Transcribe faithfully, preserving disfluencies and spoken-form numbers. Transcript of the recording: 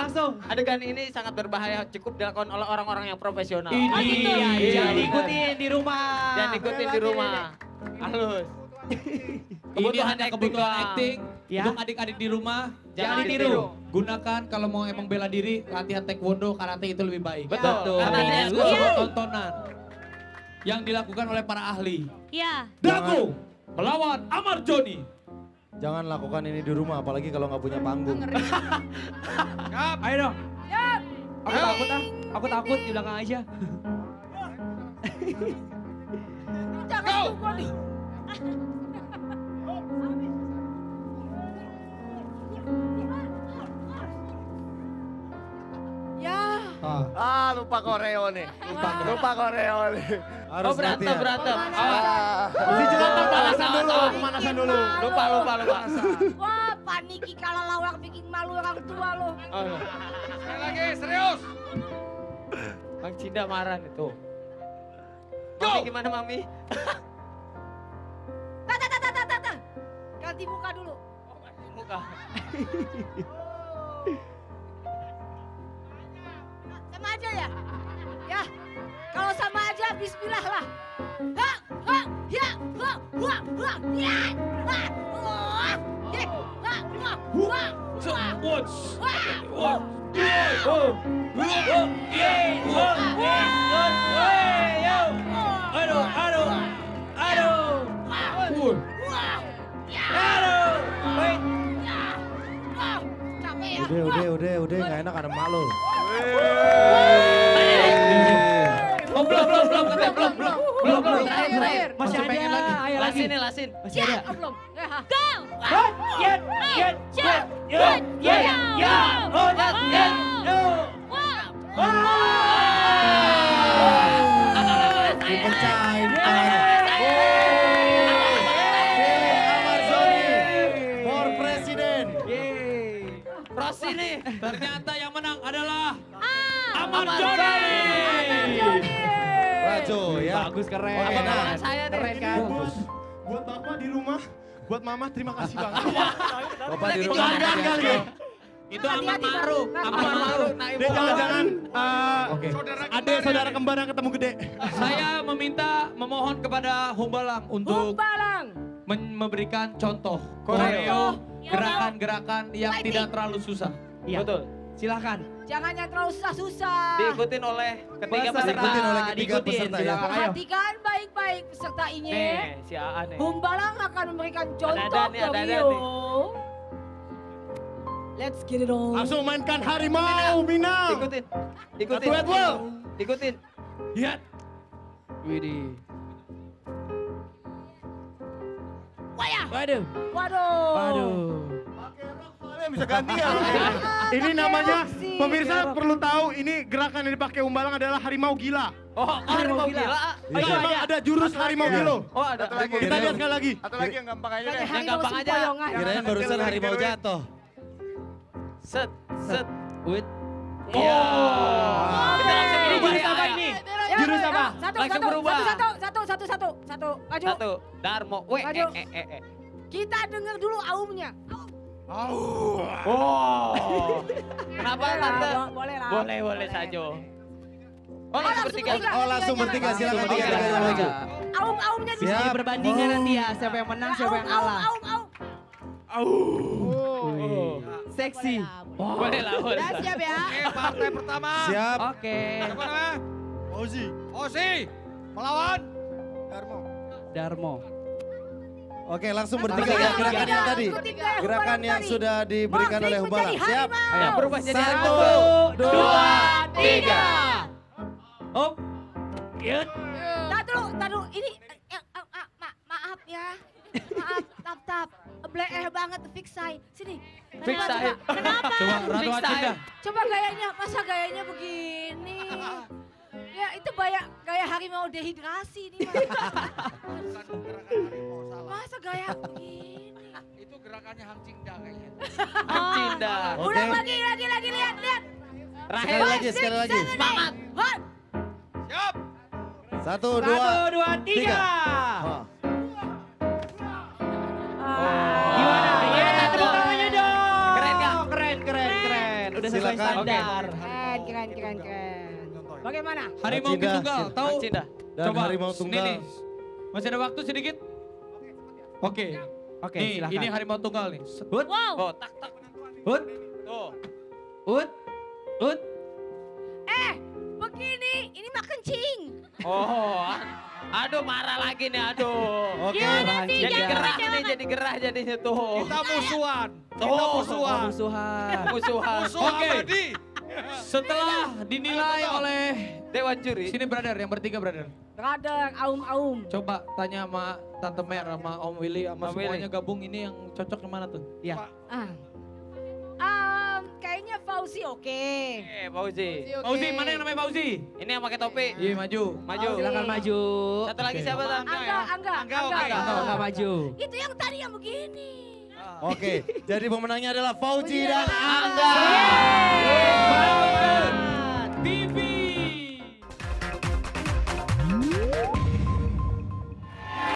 langsung. Adegan ini sangat berbahaya, cukup dilakukan oleh orang-orang yang profesional. Ini, Oh, gitu. iya, Iya, jangan bener. ikutin di rumah. Jangan ikutin di rumah. Halus. Ini Kebutuhan hanya acting kebutuhan doang. acting. Ya. Untuk adik-adik di rumah, Jangan jangan ditiru. ditiru. Gunakan kalau mau emang bela diri, latihan taekwondo, karate itu lebih baik. Betul. Karena ini Iya. sebuah tontonan yang dilakukan oleh para ahli. Iya. Dago melawan Amar Joni. Jangan lakukan ini di rumah, apalagi kalau nggak punya panggung. Ayo dong. Aku takut ah. Aku takut di belakang aja. Jangan tunggu nih. Ya. Ah, Ah, lupa koreo nih. Lupa, lupa koreo nih. harus Oh berantem, latihan. berantem. Ah. Si Jelata pemanasan Salah, dulu, salah. pemanasan dulu. Lupa, lupa, lupa. Wah, paniki kalau lawak bikin malu orang tua lo. Oh, Sekali lagi, serius. Bang Cinda marah nih tuh. Mami gimana Mami? Tata, tata, tata, tata. Ganti muka dulu. Muka. Sama aja ya? Ya, kalau sama aja bismillah lah. Ha, ha, ya, ha, ha, ha, ya, ha, ha, ye, ha, ha, ha, ha, Watch. ha, ha. Aduh, aduh, aduh. Uh. Aduh. Capek ya. Udah, udah, udah, udah, nggak enak ada malu. Oh belum, belum, belum, katanya belum, belum, belum, belum. Terakhir, terakhir. Masih Masih pengen ada. lagi. Ayo lagi. Lasin nih, lasin. Masih Ya, ada. oh, belum. Ya, ha. Hah? Yet, yet, yet, yet, yet, yet, oh, yet, yet, Dipercayain. Pilih Amar Zoni for President. Yeay. Prosi nih. Ternyata yang menang adalah Amar Amar Joni. Rajo ya. Bagus, keren. Oke, Apa nah. nama saya nih? Keren kan? Bagus. Buat bapak di rumah, buat mama terima kasih banget. Bapak di rumah. Jangan kali ya. Itu Amar Maruf, Amar Amar Maruf. Maruf, naib Dia jangan-jangan uh, Oke. adik saudara kembar yang ketemu gede. Saya meminta memohon kepada Humbalang untuk Humbalang. men- memberikan contoh Koreo. koreo gerakan-gerakan yang Fighting. tidak terlalu susah. Iya. Betul. Silakan. Jangan yang terlalu susah-susah. Diikutin oleh ketiga Peserta. peserta. Diikutin oleh ketiga Diikutin, peserta ya. silakan. Ayo. Perhatikan baik-baik peserta ini. Nih, si Aan nih. Humbalang akan memberikan contoh Ada-ada nih, ada-ada koreo. nih. Let's get it on. Langsung mainkan harimau Minang. Ikutin. Ikutin. Satu, dua. Ikutin. Lihat. Widih. Wayah. Waduh. Waduh. Waduh. Kalian bisa ganti ya. Ini namanya, pemirsa perlu tahu ini gerakan yang dipakai Umbalang adalah harimau gila. Oh, harimau gila. Iya, memang ada jurus harimau gila. Oh, ada. Satu lagi. Kita lihat sekali lagi. Atau lagi yang gampang aja Kayak deh. harimau gampang aja. sempoyongan. Kirain barusan harimau jatuh. Set, set. Wait. Iya. Kita langsung Ini berubah jurus ya, apa ya. ini? Ya, Jurus ya, apa? Satu, Langsung satu, berubah. satu, satu, satu, satu, satu, satu. Maju. Satu. Darmo. Weh, Maju. eh, eh, eh. Kita dengar dulu aumnya. Oh. Kenapa Boleh lah, tante? bo- boleh lah. Boleh, boleh saja. Oh, langsung langsung bertiga. bertiga. Oh langsung bertiga, silakan Bertiga, tiga tiga maju. Aum-aumnya di Bisa Siap. jadi perbandingan nanti ya, siapa yang menang, siapa yang Aum, kalah. aum, aum. Wih. Seksi. Boleh lah, boleh. Udah siap ya? Oke, partai pertama. Siap. Oke. Siapa namanya? Ozi. Osi. Melawan. Darmo. Oke langsung bertiga Bertiga, ya gerakan bertiga. yang tadi. Ikutin gaya Gerakan Humbalang yang tadi. sudah diberikan Morfling oleh Humbalang. menjadi Siap. harimau. Ayo, berubah jadi Satu, harimau. dua, tiga. Op. Yut. Tar dulu, tar dulu. Ini, eh, eh, ah, ma- maaf ya. Maaf, tap tap. Bleeh banget Fixai. Sini. Kenapa, Fixai. coba? Kenapa? Coba Ratu Fix Acinda. Coba gayanya, masa gayanya begini? Ya itu gaya gaya harimau dehidrasi ini. Mas. Bukan gerakan harimau, salah. Masa gaya begini? Itu gerakannya Hang Cingda kayaknya. Cinda. Oke. Udah lagi, lagi, lagi, lihat, lihat. Rahel Sekali lagi, sekali lagi. Semangat. Hot. Siap. Satu, Satu, dua. dua, tiga. Oh. Gimana? Gimana, Gimana? Tante? Tepuk tangannya dong. Keren nggak? Keren, keren, keren. Udah sesuai Silakan. standar. benar. Keren, keren, keren, keren. Bagaimana? Harimau Cinda. tunggal, tahu? Bang Cinda. Dan Coba, harimau ini tunggal. nih. Masih ada waktu sedikit? Oke. Oke, Nih, silakan. ini harimau tunggal nih. Hut, Wow. Oh, tak tak. hut, Tuh. hut, hut. Eh, begini, ini mah kencing. Oh, aduh marah lagi nih, aduh. Oke. Gimana sih? Jadi Jangan gerah nih, kecewakan. jadi gerah jadinya tuh. Kita musuhan. Kita Tuh. musuhan. Musuhan. Musuhan. Musuh Oke. abadi. Setelah dinilai oleh Dewan juri. sini brother, yang bertiga brother. Brother, aum-aum. Coba tanya sama Tante Mer, sama Om Willy, sama Om Willy. semuanya gabung ini yang cocok yang mana tuh? Iya. Ah. Um, kayaknya Fauzi oke. Oke, Fauzi. Fauzi, mana yang namanya Fauzi? Ini yang pakai topi. Iya maju. Maju. Silakan maju. Satu lagi Oke. siapa tuh? Angga, Angga, Angga, Angga. oke. ya. Angga, Angga maju. Itu yang tadi yang begini. Oke, jadi pemenangnya adalah Fauzi dan Angga. T V